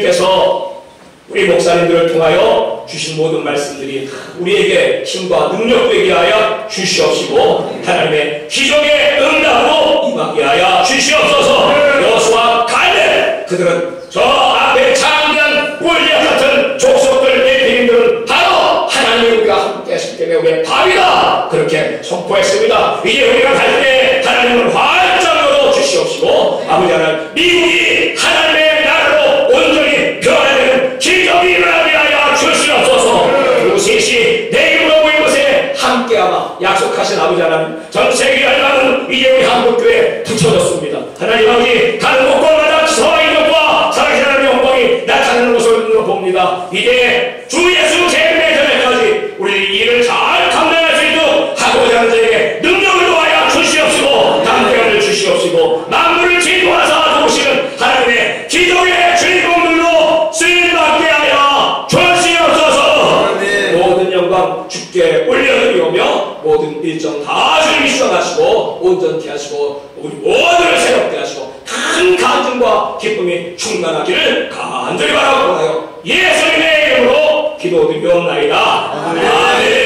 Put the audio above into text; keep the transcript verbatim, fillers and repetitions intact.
주님께서 우리 목사님들을 통하여 주신 모든 말씀들이 우리에게 힘과 능력 되게 하여 주시옵시고 하나님의 기적의 응답으로 임하게 하여 주시옵소서. 여호수아 갈렙 그들은 저 앞에 창대한 골리앗 같은 족속들 예비인들은 바로 하나님이 우리가 함께 하시기 때문에 우리의 밥이다 그렇게 선포했습니다. 이제 우리가 갈 때 하나님을 활짝 열어 주시옵시고 아버지 하나님 미국이 하나님의 나라로 온전히 변화되는 기적이 일어나게 하여 주시옵소서. 그리고 셋이 내 이름으로 모인 곳에 함께하마 약속하신 아버지 하나님 전 세계 열방은 이제 우리 한국교회에 붙여졌습니다. 하나님 아버지 다른 곳곳마다 기사와 이적과 살아계신 하나님의 영광이 나타나는 것을 눈으로 봅니다. 이제 주 예수 재림의 전에까지 우리 일을 잘 감당할 수 있도록 하고자 하는 자에게 능력을 도하여 주시옵시고 담대함을 주시옵시고 만물을 진동하사 도우시는 하나님의 기적의 주인공들로 쓰임받게 하여 주시옵소서. 모든 영광 주께 올려드리오며 모든 일정 다 주님이 수행하시고 온전케 하시고 우리 모두를 새롭게 하시고 큰 간증과 기쁨이 충만하기를 간절히 바라고 하여 예수님의 이름으로 기도드리옵나이다. 아멘.